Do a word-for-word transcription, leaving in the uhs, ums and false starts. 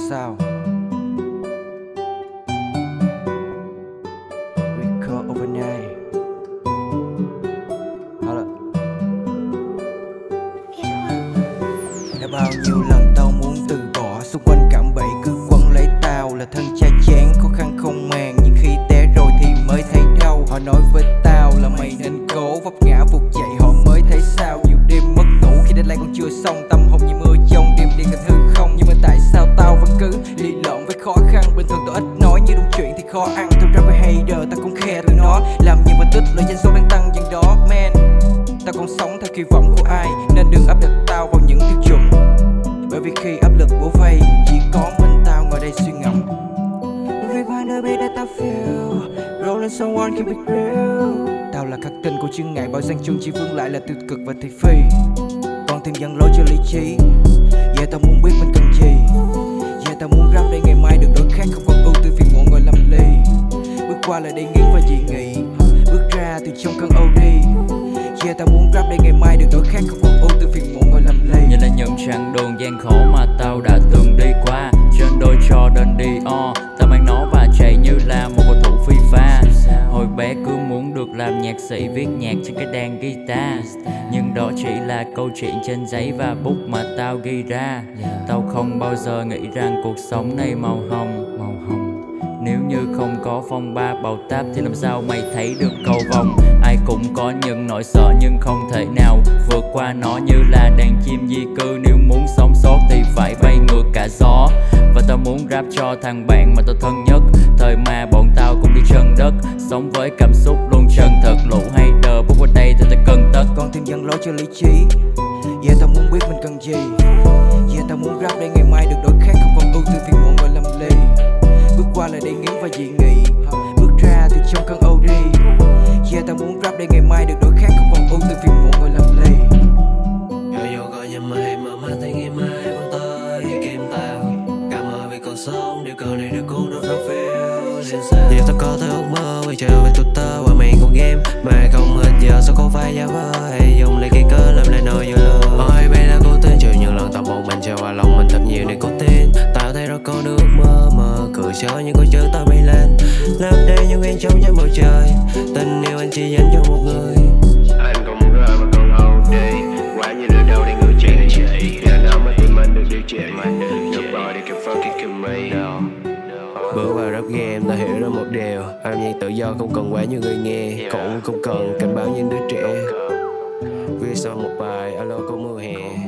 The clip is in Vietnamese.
sao. Record overnight. Hello. Đã bao nhiêu lần tao muốn từ bỏ, xung quanh cạm bẫy cứ quấn lấy tao, là thân cha chán khó khăn không màng, nhưng khi té rồi thì mới thấy đau. Họ nói với tao là mày nên cố vấp ngã vực dậy, họ mới thấy sao. Nhiều đêm mất ngủ khi deadline còn chưa xong, tâm hồn như mưa trong đêm đi gần hư không. Nhưng mà tại sao tao vẫn cứ lì lợm với khó khăn? Bình thường tao ít nói nhưng đúng chuyện thì khó ăn. Tao ra với hater tao cũng khe tụi nó, làm nhiều và tích lợi danh số đang tăng dần đó man. Tao còn sống theo kỳ vọng của ai, nên đừng áp đặt tao vào những tiêu chuẩn. Bởi vì khi áp lực bủa vây, chỉ có mình tao ngồi đây suy ngẫm. Vì quanh đời biết đã tao feel rolling someone can be real. Tao là khắc tinh của chương ngại, bao danh chung chỉ vương lại là tiêu cực và thị phi. Còn thêm dẫn lối cho lý trí. Giờ tao muốn biết mình cần gì. Giờ tao muốn rap để ngày mai được đổi khác, không còn ưu tư phiền muộn ngồi lầm ly. Bước qua là đi nghiến và dị nghị, bước ra từ trong cơn ô đi. Giờ tao muốn rap để ngày mai được đổi khác, không còn ưu tư phiền muộn ngồi lầm ly. Nhìn lại những chặng đường gian khổ mà tao đã từng đi qua, trên đôi Jordan Dior tao mang nó và chạy như là một cầu thủ FIFA. Hồi bé cứ muốn được làm nhạc sĩ, viết nhạc trên cái đàn guitar, nhưng đó chỉ là câu chuyện trên giấy và bút mà tao ghi ra. Tao không bao giờ nghĩ rằng cuộc sống này màu hồng, màu hồng. Nếu như không có phong ba bão táp thì làm sao mày thấy được cầu vồng. Ai cũng có những nỗi sợ nhưng không thể nào vượt qua nó, như là đàn chim di cư. Nếu muốn sống sót thì phải bay ngược cả gió. Và tao muốn rap cho thằng bạn mà tao thân nhất, thời mà bọn tao cũng đi chân đất, sống với cảm xúc luôn chân thật. Lũ hater bước qua đây thì tao cần tất. Còn thêm dẫn lối cho lý trí. Giờ tao muốn biết mình cần gì. Giờ tao muốn rap để ngày mai được đổi khác, không còn ưu tư phiền muộn ngồi lầm ly. Bước qua là đi nghiến và dị nghị, bước ra từ trong cơn ô đi. Giờ tao muốn rap để ngày mai được đổi khác, không còn ưu tư phiền muộn ngồi lầm ly. Dù dù gọi nhà mày mở mắt thấy ngày mai vẫn tới kiếm tao. Cảm ơn vì còn sống, điều cầu này được cuốn đốt nó feel lên sao. Giờ tao có tới ước mơ quay trở về tụi tao qua mình con game mà không hết giờ sao có phải giả vờ hay dùng lại cái cớ làm lại nỗi vô lừa. Ôi bây đã cố tin chịu những lần tao một mình treo vào lòng mình thật nhiều để cố tin. Tao thấy rồi con ước mơ mơ cười sợ những con chữ tao bay lên, lấp đầy những nguyên trong trên bầu trời. Tình yêu anh chỉ dành cho một người. Anh còn muốn rơi mà còn hold đi, quá nhiều đứa đâu để ngự chuyện này chị. Giờ nào mà tim anh được điều trị mà nobody can fucking kill me. Bước vào rap game ta hiểu ra một điều, âm nhạc tự do không cần quá nhiều người nghe, cũng không cần cảnh báo những đứa trẻ. Viết xong một bài alo có mùa hè.